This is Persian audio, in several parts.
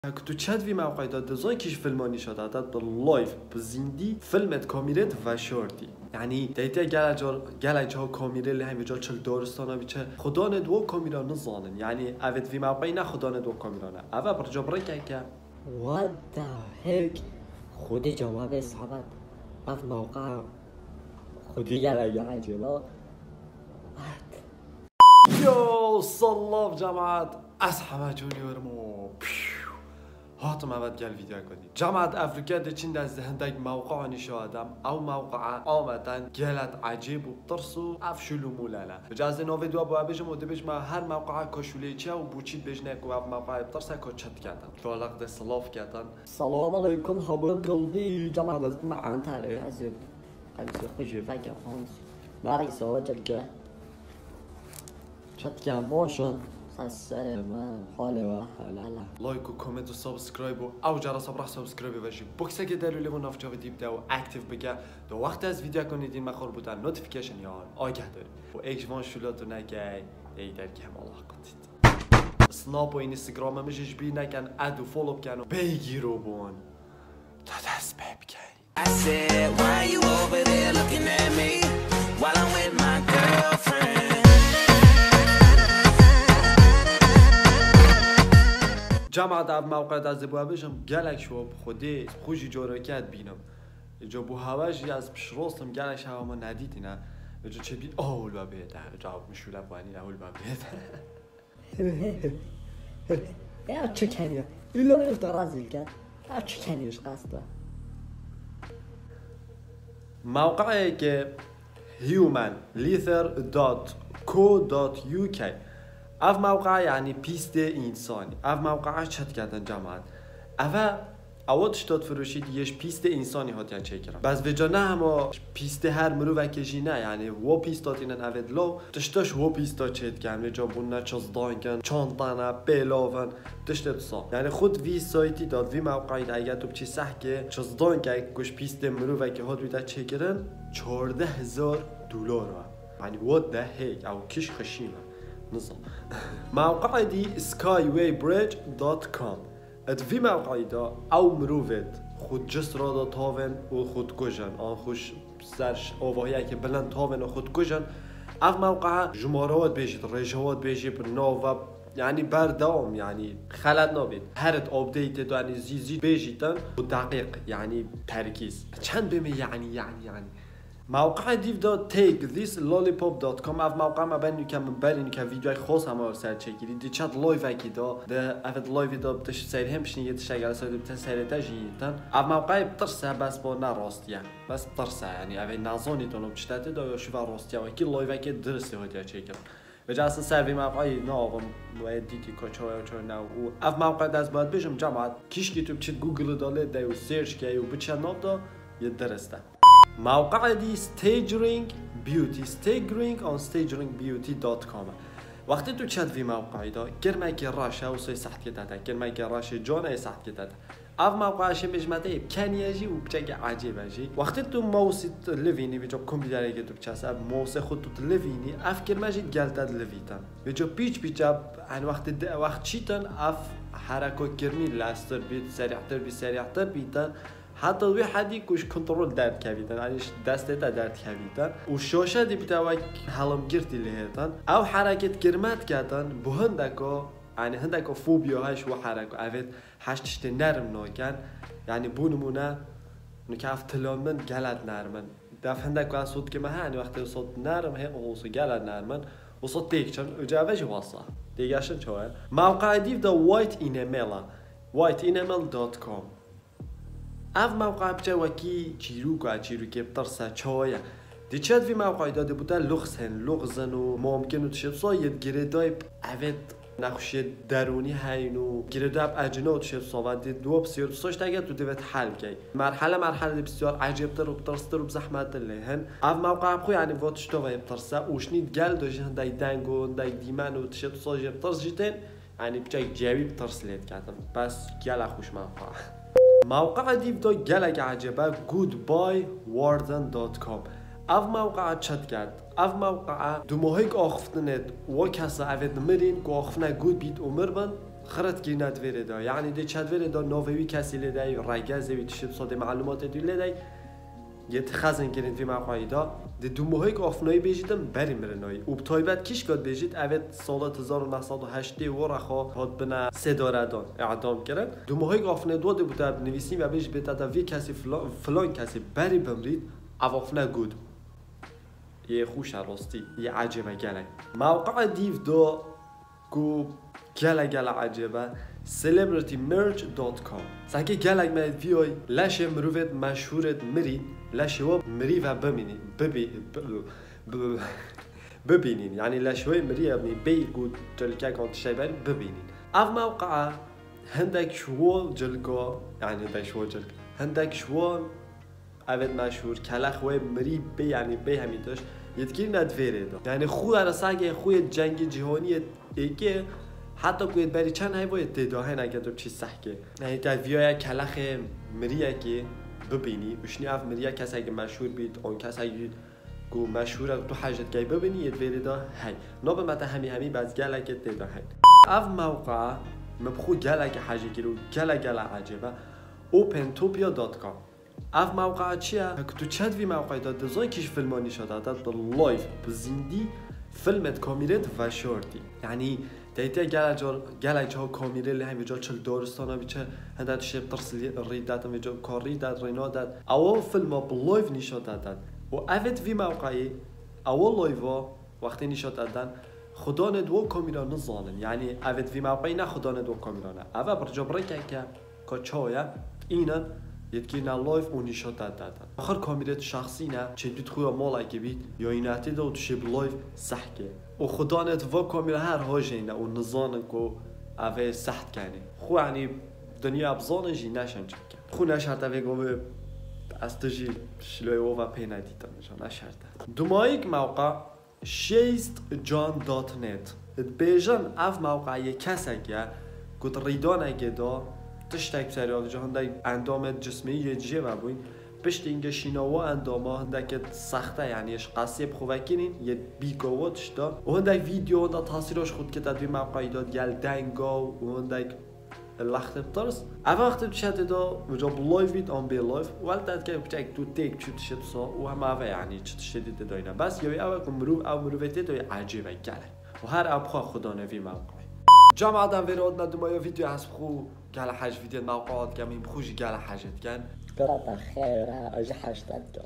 كنت تشاهد في موقع دزاين كيش فيلماني شدادات باللايف بزيندي فيلمت كاميرات و شورتي يعني دیتا گله جا کامیره لی همه جا چل دارستانه بیچه خدا ندو کامیرا نزانن یعنی اوید وی موقعی نه خدا ندو کامیرا نه اوه برجا برای که What the heck خودی جواب صحبت از موقع خودی گله جلو یو صلاف جماعت از همه جونیور مو هاتم اول گل ویدیو کنی جماعت افریقا دچین از هندک موقع نشادم او موقع آمدن گلت عجیب و ترس و افشلو مولانا جاز نو ویدیو با بجم و دبج ما هر موقع کشولی چه و بوچید بجنه کو او موقع ترس کو چت کردن فالق ده صلاف کردن سلام علیکم خبر قلبی جماعت از معان تاره از خوشی فکر خانس برای سوال جلگه چت کردن باشن سر من حال و حالا لایک و کامنت و سابسکرایب و او جرس راح سابسکرایب باشی بوکس که دلولی و نافجا و دیپ دو اکتیو بگه دو وقت از ویدیو کنیدین مخور بودن نوتیفیکیشن یا آگه داری و ایک جوان شلاتو نگه ای در که هم الله قطید سناب و اینستاگرام مشش بی نکن اد و فولو بکن و بگیرو بون تا دست ببکن I said, why you over there looking at me while I'm with my girlfriend? جماعت او موقع از بو بشم گلک شو خودی خوشی جورکت بینم جو بو هواش از پشروستم گلش هوا ما ندیدی نه جو چه بید اول با بهده جواب مشوله بانی اول با بهده یا چه کنی ایلو میرفت رازیل کرد یا چه کنیش قصده موقعی که humanlether.co.uk اف موقع یعنی پیست انسانی اف موقع چت کردن جماعت اوت شتات فروشید یش پیست انسانی هات یعنی چه کرد بس وجا نه اما پیست هر مرو وکشی نه یعنی و پیستات اینن اوید لو تشتاش و پیستا چت کردن وجا بونه چاز دانگن چانتانه بلاون تشتت سا یعنی خود وی سایتی داد وی موقعی اگه تو بچی سحکه چاز دانگه گوش پیست مرو وکی هات ویده چه کردن $14,000 یعنی what the heck او کش خشیمه نظام موقع دی skywaybridge.com ات في موقعی دا او مروفت خود جست را دا تاون و خود کجن آن خوش سرش آواهی که بلند تاون و خود کجن اف موقع جمارات بیشید رجوات بیشید ناو یعنی بردام یعنی خلط نابید هرت آپدیت دو یعنی زیزی بیشیدن و دقیق یعنی ترکیز چند بمی یعنی موقع دیو دا takethislollipop.com اف موقع ما بین که من برین که ویدیوی خاص همه سر چکیدی دی چت لایو اکی دا ده افت لایو دا بتش سری همشنی یه تشکل ساده بتش سری تجیدن اف موقع بترسه بس با نراستیه بس بترسه یعنی اوی نزانی تونو بچتاته دا یا شو راستیه و کی لایو اکی درسته هدیه چکن و جا اصلا سروی موقعی ناغم باید دیتی که چای نو اف موقع دست باید بشم جماعت کیش که تو بچت گوگل داله دا و سرچ که و بچه ناف دا یه درسته موقع دی stagering beauty on stagingbeauty.com وقتی تو چت وی موقعی دا گرمه که راشه و سوی سخت که داده گرمه که راشه جانه سخت که داده اف موقعش بجمده کنیجی و بچه عجیبه جی وقتی تو موسیت لوینی بجا کمپیوتری که تو بچه اب موس خود تو لوینی اف گرمه جی گلتد لویتن بجا پیچ ان وقت چیتن اف حرکت گرمی لاستر بید سریعتر بیتن حتی وی حدی کش کنترل درد کردن، یعنیش دسته تا درد کردن. و شاشه دی بتوای حالم گرتی لهتن. او حرکت گرمت کردن به هندکا، یعنی هندکا فوبیا هاش و حرکت اوید هشت نرم ناکن، یعنی بونمونه نکاف تلامن گلد نرمن. دفع هندکا صوت که مهانی وقتی صوت نرم هم اوسو گلد نرمن و صوت دیگچن اجابهش واسه. دیگهشن چوه؟ موقع دیو دا whiteenamel.com اف موقع بچه وکی چیروکه بترسه چایه دیچت وی موقعی داده بوده لغزن و ممکنه تشد ساید گردای اوید نخوشی درونی هینو گرداب اجنو تشد سوادی دو بسیار سوش اگر تو دوت حل کی مرحله بسیار عجیبتر و بترستر و بزحمت لهن اف موقع بخو یعنی واتش تو وی بترسه اوشنید گل داشتن دای دنگو دای دیمن و تشد ساج بترس جیتن یعنی بچه جوی بترس لید کردم بس گل خوش موقع موقع دیو دا گلک عجبه goodbyewarden.com اف موقع چت کرد اف موقع دو ماهیک آخفتنت و کسا اوید مرین که آخفتنه گود بیت عمر بند خرت کی ندویره دا یعنی دی چدویره دا نووی کسی لیدای رگزه وی تشت صد معلومات دی لیدای یه تخزن کردن وی مقایی دا دی دو ماهی که آفنایی بیجیدم بریم مرنایی و بتایبت کیش گاد بیجید اوید سالات 1908 ورخا هاد بنا سه داردان اعدام کردن دو ماهی که آفنای دو دی بوده نویسیم و بیج بیتا وی کسی فلان کسی بری بمرید اوافنه گود یه خوش راستی یه عجبه گله موقع دیو دا کو گله عجبه celebritymerch.com سانکه گله مید ویای لشه مروفت مشهورت مری لشه و مری و ببینین ببینین یعنی لشه های مری ابنی بیگود جلکه کانت شیبری ببینین اف موقع هندک شوال جلگا یعنی هندک شوال جلگا هندک شوال اوید مشهور کلخ و مری بی یعنی بی همین داشت یتکی ندویره دا یعنی خو ارساگه خوی جنگ جهانی ایگه حتی کوید بری چند های باید دیداهن اگه دو چیز سحکه یعنی تا ویای کلخ مریه که ببینی وشنی اف مریه کس اگه مشهور بید اون کس اگه گو مشهور تو حاجت گای ببینی یدویره دا هی نابه متا همی باز گله که دیداهن اف موقع مبخو گله که حاجه گیرو گله عجبه opentopia.com اف موقع چیه؟ که تو چند وی موقعی داد دزای کش فیلمانی شده داد لایف بزیندی فیلمت کامیرت و شورتی یعنی دیتی گله جا کامیره لی هم جا چل دارستانه بیچه هندت شب ترس ریدت هم جا کار ریدت رینا داد اول فیلم ها بلایف نشاد دادن و اوید وی موقعی اول لایف وقتی نشاد دادن خدا ندو کامیرا نزانن یعنی اوید وی موقعی نه خدا ندو کامیرا نه اول برجا برکه که کچایا اینن یکی نه لایف و نشاد دادن آخر کامیرت شخصی نه چه دوت خویا مال اگه بید یا این اعتیاد و شب لایف سحکه و خدا نت و کامیرا هر هاجینه و نزانن کو اوه سحت کنه خو یعنی دنیا ابزانه جی نشن چکه خو نشرده وگو از تجی شلوی و پی ندیدم نشرده دومایک موقع شیستجان.net بیجان اف موقعی کسگه گود ریدان اگه دا تشتک بسری آده جا هنده اندام جسمی یه جیه مبوین پشت اینگه شیناوا انداما هنده که سخته یعنی اش قصیب خوبکینین یه بیگاوا تشتا و هنده ویدیو هنده تاثیراش خود که تدوی موقعی داد گل دنگا و هنده لخت بطرس اول وقت بشده دا مجاب لایف بید آن بی لایف ولدت که بچه دو تیک چود شد سا و همه اوه یعنی چود شدید داینا بس یوی اوه که مروفتی دوی عجیبه گله و هر ابخواه خدا نوی موقعی جمع آدم ویراد ندوما یا ویدیو هست خو گله حج ویدیو موقعات گمیم خوشی گله حجت گن قرأت خير أجحش تبدو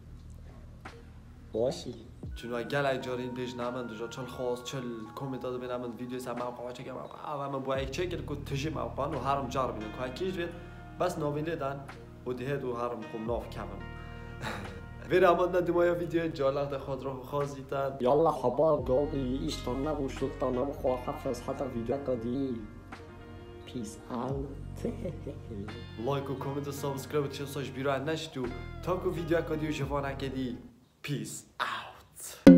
واشي چون گله جارین بیش نامن دوجا چل خواست چل کومنت داده بینامن ویدیو سر موقع چه موقع اول من باید چه کرد که تجی موقع و هرم جار بینه که کیش بید بس نویله دن و دیه دو هرم کم ناف کمن ویرامد ندوما یا ویدیو جالق خود رو خازیدن يلا حباب قولي إيشتنا وشلطنا وخوا حفظ حتى فيديو كدي Peace out. لایک و کامنت و سابسکرایب چه ساش بیرون نشدو تا که ویدیو کدیو جوان کدی پیس اوت